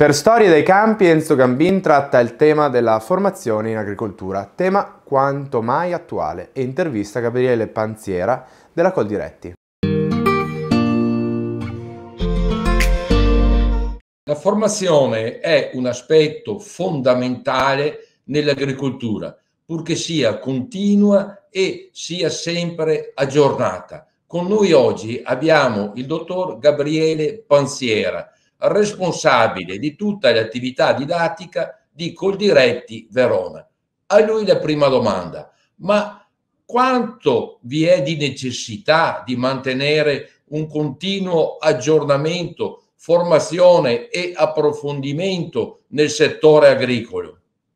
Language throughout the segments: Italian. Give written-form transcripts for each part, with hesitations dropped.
Per Storie dai campi, Enzo Gambin tratta il tema della formazione in agricoltura, tema quanto mai attuale, e intervista Gabriele Panziera della Coldiretti. La formazione è un aspetto fondamentale nell'agricoltura, purché sia continua e sia sempre aggiornata. Con noi oggi abbiamo il dottor Gabriele Panziera, responsabile di tutta l'attività didattica di Coldiretti Verona. A lui la prima domanda: ma quanto vi è di necessità di mantenere un continuo aggiornamento, formazione e approfondimento nel settore agricolo?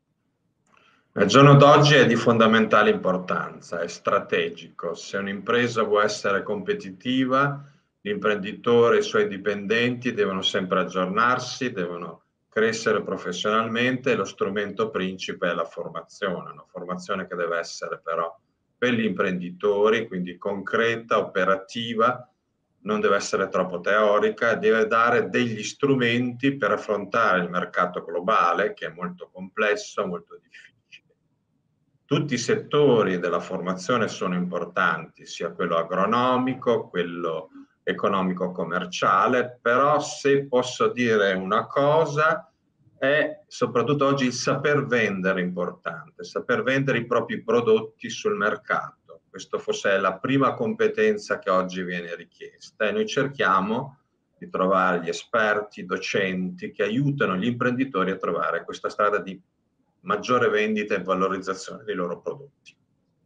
Al giorno d'oggi è di fondamentale importanza, è strategico. Se un'impresa vuole essere competitiva, l'imprenditore e i suoi dipendenti devono sempre aggiornarsi, devono crescere professionalmente e lo strumento principe è la formazione, una formazione che deve essere però per gli imprenditori, quindi concreta, operativa, non deve essere troppo teorica, deve dare degli strumenti per affrontare il mercato globale, che è molto complesso, molto difficile. Tutti i settori della formazione sono importanti, sia quello agronomico, quello economico-commerciale, però se posso dire una cosa, è soprattutto oggi il saper vendere importante, saper vendere i propri prodotti sul mercato. Questo forse è la prima competenza che oggi viene richiesta e noi cerchiamo di trovare gli esperti, i docenti che aiutano gli imprenditori a trovare questa strada di maggiore vendita e valorizzazione dei loro prodotti.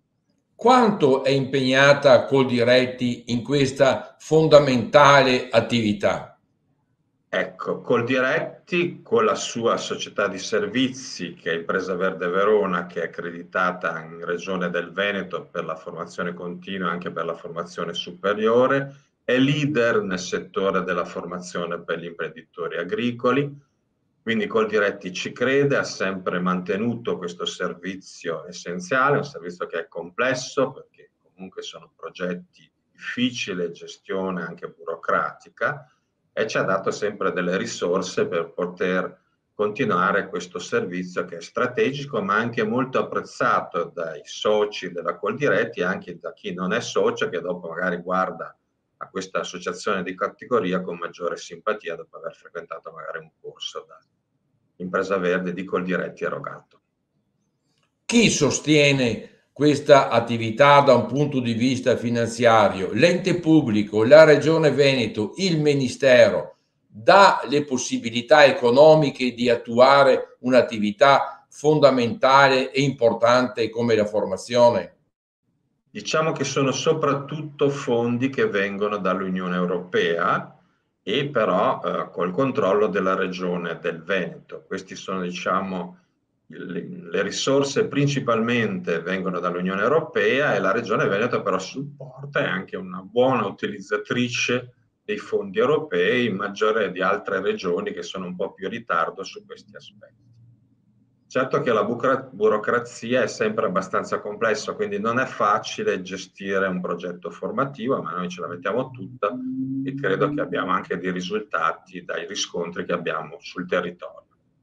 Quanto è impegnata Coldiretti in questa fondamentale attività? Ecco, Coldiretti con la sua società di servizi, che è Impresa Verde Verona, che è accreditata in Regione del Veneto per la formazione continua e anche per la formazione superiore, è leader nel settore della formazione per gli imprenditori agricoli. Quindi Coldiretti ci crede, ha sempre mantenuto questo servizio essenziale, un servizio che è complesso perché comunque sono progetti difficili, gestione anche burocratica, e ci ha dato sempre delle risorse per poter continuare questo servizio che è strategico ma anche molto apprezzato dai soci della Coldiretti e anche da chi non è socio, che dopo magari guarda a questa associazione di categoria con maggiore simpatia dopo aver frequentato magari un corso da Impresa Verde di Coldiretti erogato. Chi sostiene questa attività da un punto di vista finanziario? L'ente pubblico, la Regione Veneto, il Ministero dà le possibilità economiche di attuare un'attività fondamentale e importante come la formazione? Diciamo che sono soprattutto fondi che vengono dall'Unione Europea e però col controllo della Regione del Veneto. Questi sono, diciamo, le risorse principalmente vengono dall'Unione Europea e la Regione Veneto però supporta, è anche una buona utilizzatrice dei fondi europei, maggiore di altre regioni che sono un po' più in ritardo su questi aspetti. Certo che la burocrazia è sempre abbastanza complessa, quindi non è facile gestire un progetto formativo, ma noi ce la mettiamo tutta e credo che abbiamo anche dei risultati dai riscontri che abbiamo sul territorio.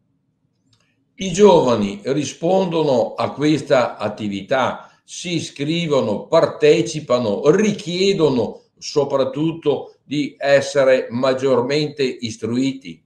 I giovani rispondono a questa attività, si iscrivono, partecipano, richiedono soprattutto di essere maggiormente istruiti.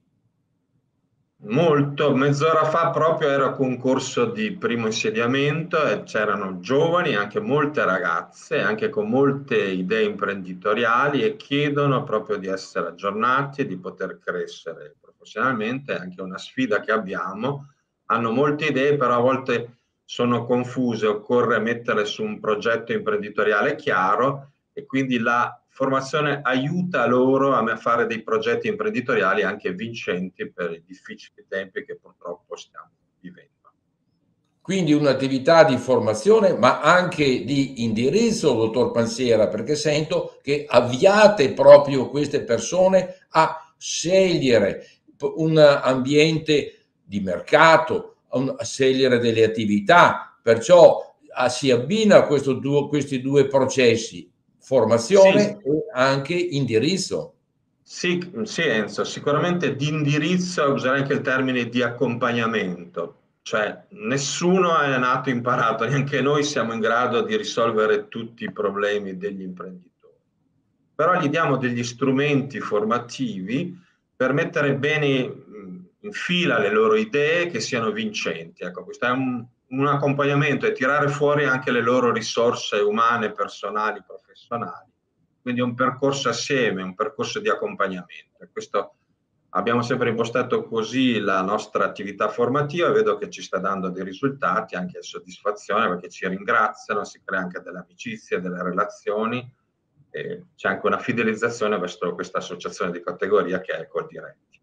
Molto, mezz'ora fa proprio ero a concorso di primo insediamento e c'erano giovani, anche molte ragazze, anche con molte idee imprenditoriali e chiedono proprio di essere aggiornati e di poter crescere professionalmente, è anche una sfida che abbiamo. Hanno molte idee, però a volte sono confuse, occorre metterle su un progetto imprenditoriale chiaro e quindi la formazione aiuta loro a fare dei progetti imprenditoriali anche vincenti per i difficili tempi che purtroppo stiamo vivendo. Quindi un'attività di formazione, ma anche di indirizzo, dottor Panziera, perché sento che avviate proprio queste persone a scegliere un ambiente di mercato, a scegliere delle attività, perciò si abbina questi due processi, formazione Sì. e anche indirizzo. Sì, sì, Enzo, sicuramente di indirizzo, userei anche il termine di accompagnamento, cioè nessuno è nato imparato, neanche noi siamo in grado di risolvere tutti i problemi degli imprenditori, però gli diamo degli strumenti formativi per mettere bene in fila le loro idee che siano vincenti. Ecco, questo è un accompagnamento e tirare fuori anche le loro risorse umane, personali, professionali. Quindi è un percorso assieme, un percorso di accompagnamento. E questo abbiamo sempre impostato così la nostra attività formativa e vedo che ci sta dando dei risultati, anche soddisfazione, perché ci ringraziano, si crea anche delle amicizie, delle relazioni, e c'è anche una fidelizzazione verso questa associazione di categoria che è Coldiretti.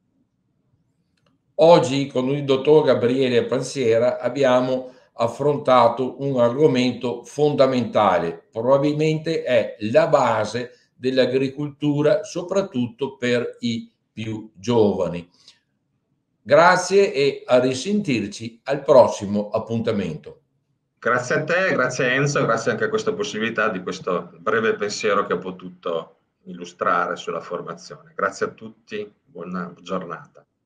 Oggi con il dottor Gabriele Pansiera abbiamo affrontato un argomento fondamentale, probabilmente è la base dell'agricoltura, soprattutto per i più giovani. Grazie e a risentirci al prossimo appuntamento. Grazie a te, grazie a Enzo, grazie anche a questa possibilità di questo breve pensiero che ho potuto illustrare sulla formazione. Grazie a tutti, buona giornata.